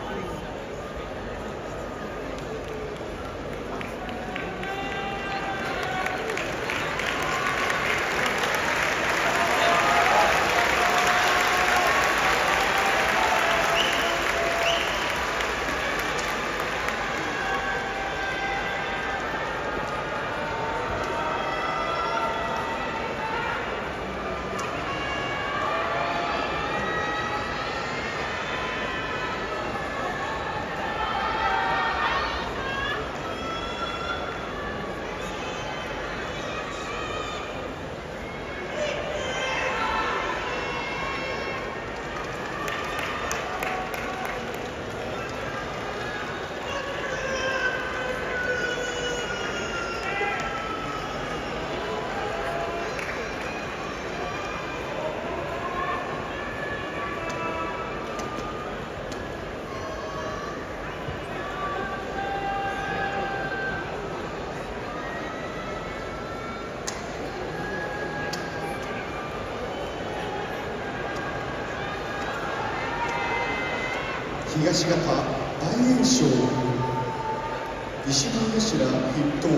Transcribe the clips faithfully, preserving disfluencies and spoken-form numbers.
東方大栄翔、石橋頭筆頭、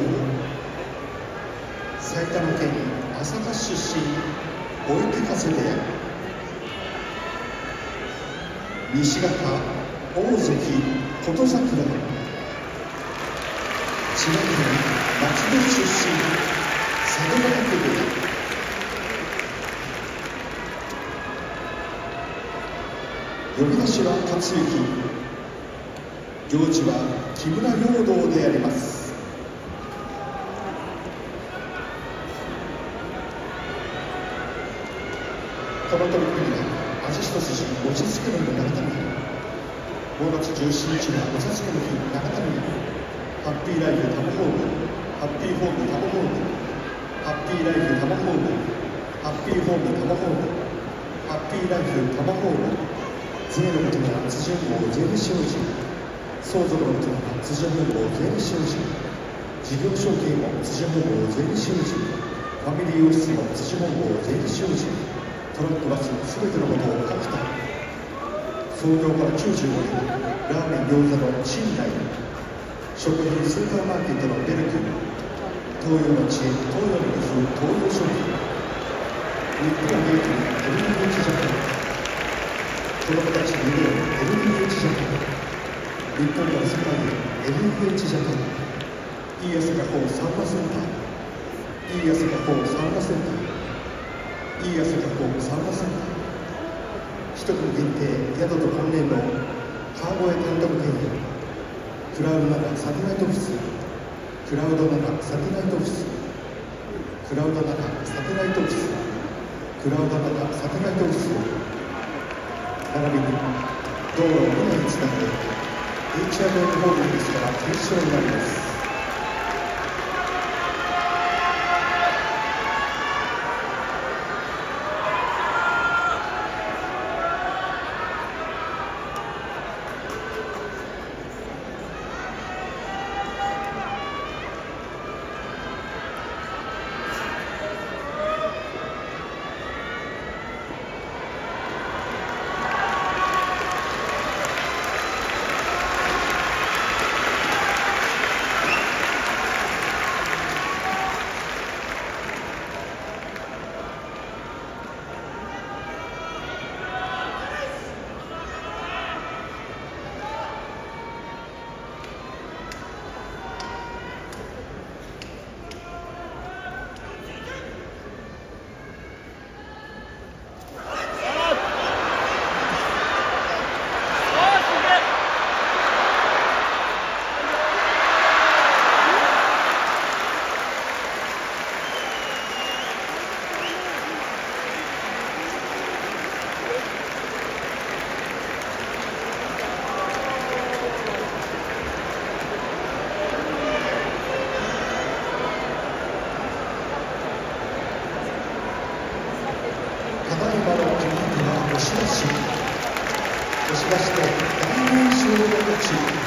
埼玉県朝霞市出身、追手風部屋。西方大関琴櫻、千葉県松戸出身、佐渡ヶ嶽部屋。呼び出しは克行、行司は木村容堂であります。この取り組みは味一筋お茶漬けの日長谷、ごがつじゅうしちにちはお茶漬けの日長谷、ハッピーライフタモホーム、ハッピーホームタモホーム、ハッピーライフタモホーム、ハッピーホームタモホーム、ハッピーライフタモホーム。税のことなら辻本坊税理士法人、相続のことなら辻本坊税理士法人、事業承継も辻本坊税理士法人、ファミリーオフィスも辻本坊税理士法人、トラックバスすべてのことを書きたい。創業からきゅうじゅうごねん、ラーメン餃子の信頼、食品スーパーマーケットのベルク、東洋の知恵、東洋の工夫、東洋商品、日本平均エルニーエイチジャパン、子供たちの夢を エルニーエイチ ジャパン、日本から世界へ エルニーエイチ ジャパン、いい汗がこうサウナセンター、いい汗がこうサウナセンター、いい汗がこうサウナセンター、一組限定宿と本年の川越単独経営、クラウドならサテライトオフィス、クラウドならサテライトオフィス、クラウドならサテライトオフィス、クラウドならサテライトオフィス、並びに道路をにまいつないで エイチアールエム ホールディングスから提唱になります。押し出し、押し出して大優勝の勝ち。